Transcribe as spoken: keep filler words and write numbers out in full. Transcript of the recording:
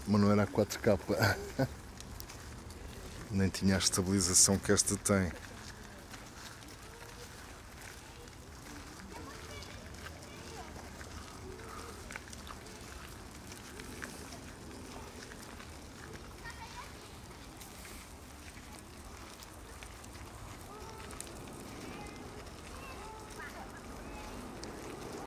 mas não era a quatro K. Nem tinha a estabilização que esta tem.